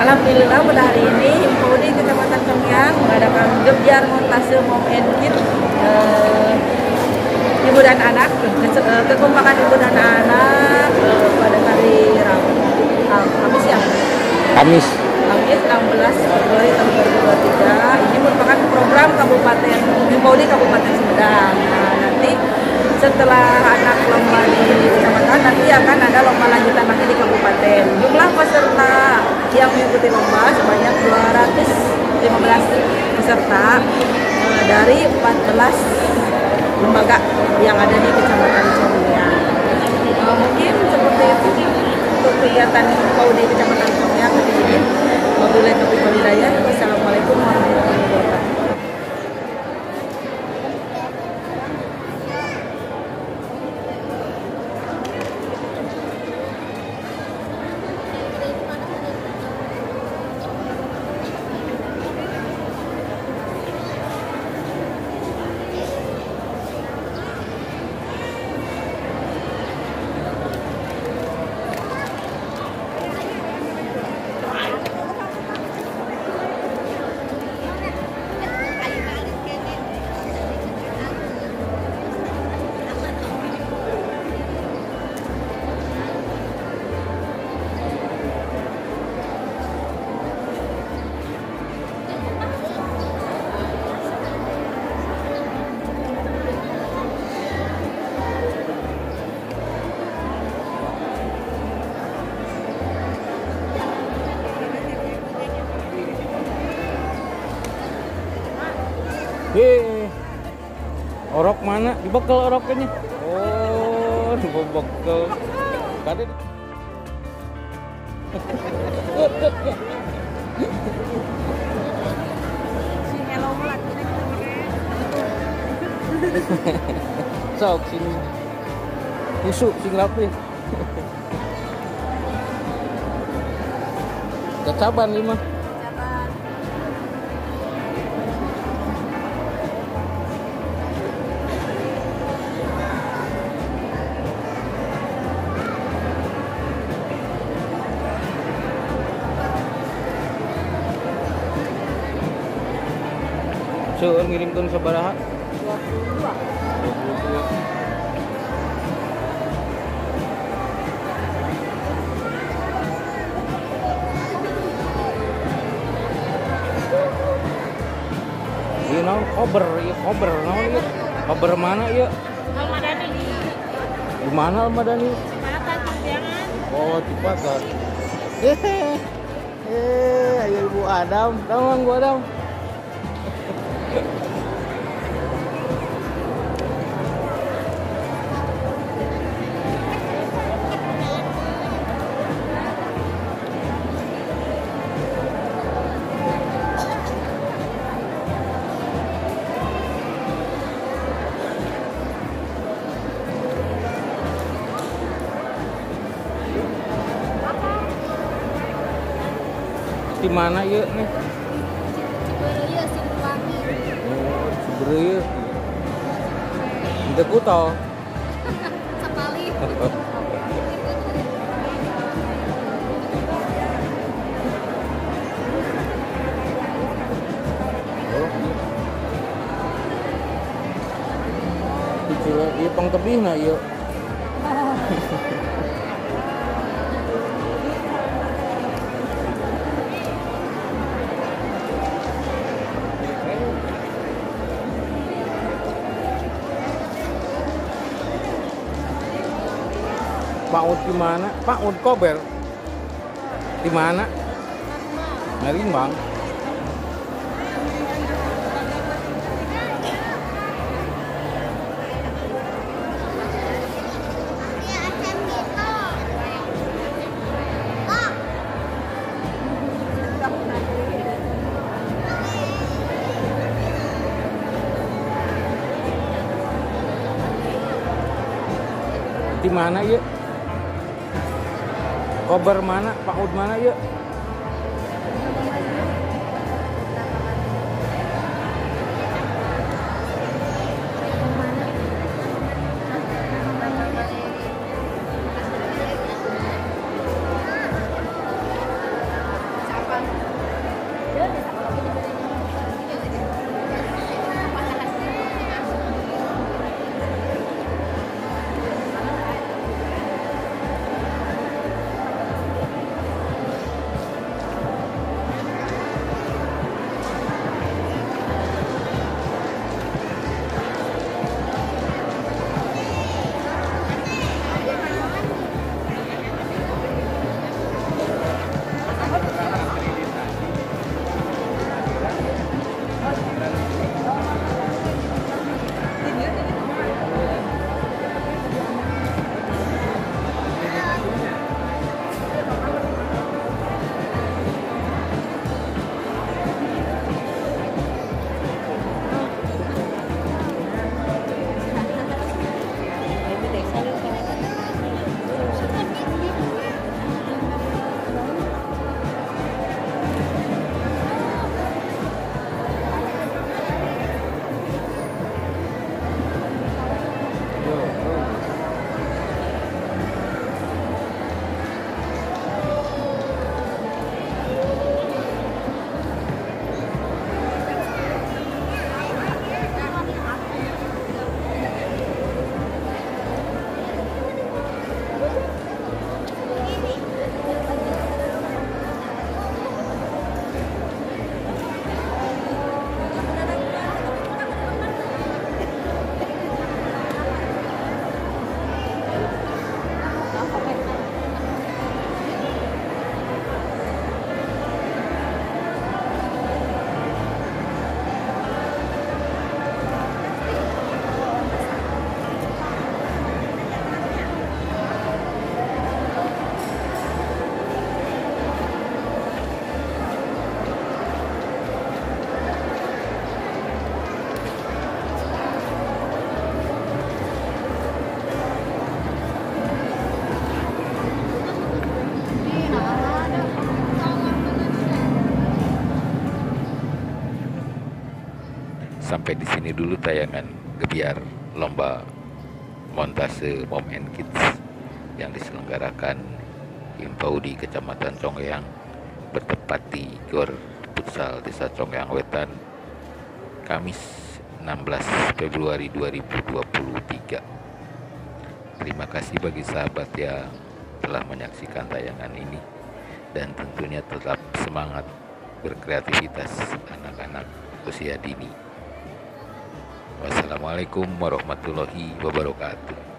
Alhamdulillah pada hari ini Himpodi Kecamatan Congyang mengadakan Gebyar Montase Mom and Kid ibu dan anak, kekompakan ibu dan anak pada hari Rabu, Kamis ya? Kamis 16 Februari tahun 2023. Ini merupakan program Kabupaten Himpodi Kabupaten Sumedang. Nah, nanti setelah anak lomba di kecamatan, nanti akan ada lomba lanjutan lagi di kabupaten. Jumlah peserta yang mengikuti lomba sebanyak 215 peserta dari 14 lembaga yang ada di kecamatan Congyang. Mungkin seperti itu untuk kegiatan mau di kecamatan Congyang hari ini. Wabillahi taufiq wal hidayah. Wassalamualaikum warahmatullahi wabarakatuh. Orok mana? Dibekel oroknya. Oh, dibekel. Tadi Si hello melat sok sini. Tusuk sing rapi. Kecaban ini mah. Seueur ngirimkeun sabaraha? 22. 22. Ieu naon kober, ieu kober naon ieu? Kober mana ieu? Almadani. Di mana Almadani? Cipatat, Cijangan. Oh, Cipatat. Ayo Ibu Adam, tolong Bu Adam. Di mana yuk nih? Cibereuyeut, Sinuwangi. Oh, Cibereuyeut. Di Kuto. Sapali. Dicula ieu pang tebihna ieu. Pak Ud di mana? Pak Ud Kober. Di mana? Ngarimbang. Di mana yuk? Kober mana? Pak Ud mana yuk? Sampai di sini dulu tayangan Gebiar lomba montase Mom and Kids yang diselenggarakan Himpaudi Kecamatan Congyang bertempat di Gor Futsal Desa Congyang Wetan, Kamis 16 Februari 2023. Terima kasih bagi sahabat yang telah menyaksikan tayangan ini, dan tentunya tetap semangat berkreativitas anak-anak usia dini. Wassalamualaikum warahmatullahi wabarakatuh.